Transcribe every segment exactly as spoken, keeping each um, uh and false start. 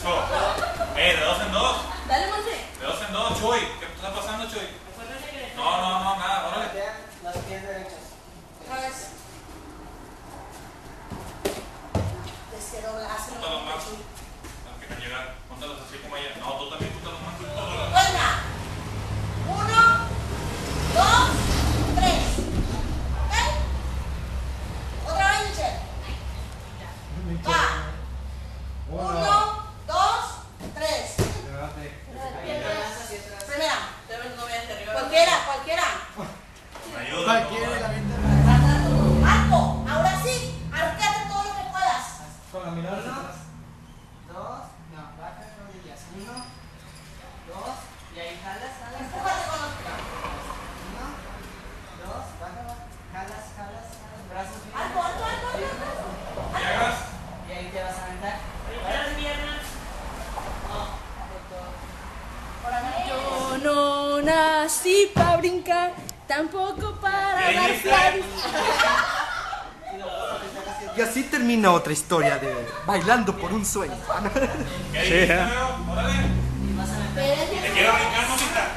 Eso. Eh, de dos en dos. Dale, Monse. De dos en dos, Chuy. ¿Qué está pasando, Chuy? No, no, no, nada, órale. Los pies derechos. Otra vez. Desde dobla, hazlo. Póntalos más. Los que te llegan. Póntalos así como ella. No, tú también póntalos más. Venga. Uno, dos, tres. ¿Ok? Otra vez, Michelle. Va. Uno, dos, tres. Primera. Cualquiera, cualquiera. Ayuda. Cualquiera la venta. Marco, ahora sí, arqueate todo lo que puedas. Con la mirada. Uno, dos, no, baja las rodillas. Uno, dos, y ahí jalas, jalas. Empújate con los Uno, dos, baja, baja. Jalas, jalas, jalas. Brazos bien. Alto, alto, alto, alto. Llegas. Y ahí te vas a aventar. Yo no nací para brincar, tampoco para dar flags. Y así termina otra historia de Bailando por un sueño. ¿Qué dijiste, Leo? Órale. Y vas a aventar. Te quiero brincar, mamita.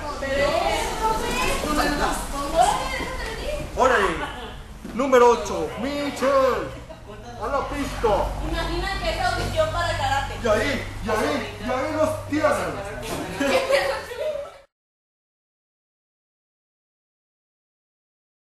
Órale. Número ocho, Michelle. A la pista. Imagina que es audición para el karate. Y ahí, y ahí, y ahí los tienen.